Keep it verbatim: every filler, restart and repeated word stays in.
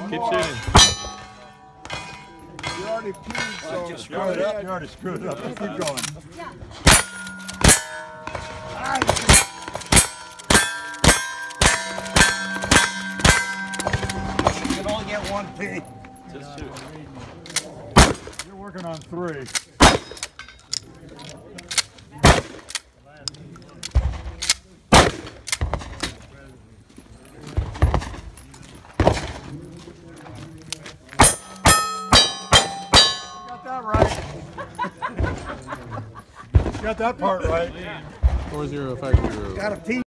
Keep more. shooting. You already peed, so You screwed it up. You already screwed it up. Let's keep going. You can only get one pee. Just shoot. You're working on three. Got that right. Got that part right. four zero factory road. got a team.